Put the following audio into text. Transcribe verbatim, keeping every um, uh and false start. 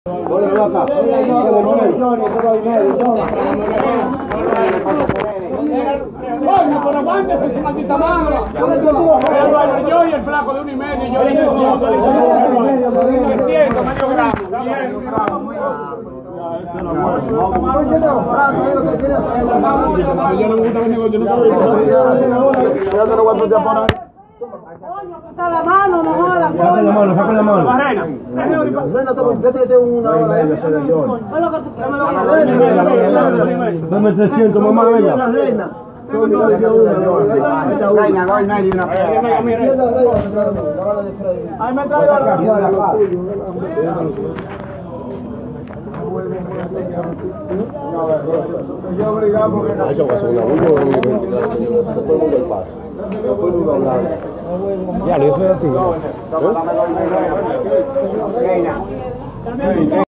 Coño, pero aguántese esa maldita madre. Yo y el flaco de uno y medio, yo le trescientos, medio gramo. Yo no me gusta el negocio, yo no quiero. Saca la mano, no jodas. Saca la mano, saca la mano. Reina, Dame trescientos, mamá, venga. Reina, no hay nadie una ahí me traigo la yo obligado porque Eso va a ser una bulla, todo el mundo el paso. Ya, eso es así. Reina.